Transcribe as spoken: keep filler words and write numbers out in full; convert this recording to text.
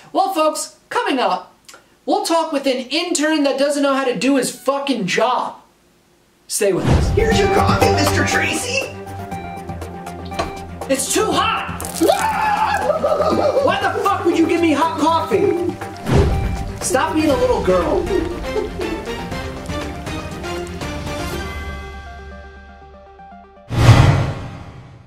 Well, folks, coming up, we'll talk with an intern that doesn't know how to do his fucking job. Stay with us. Here's your coffee, Mister Tracy. It's too hot! Why the fuck would you give me hot coffee? Stop being a little girl.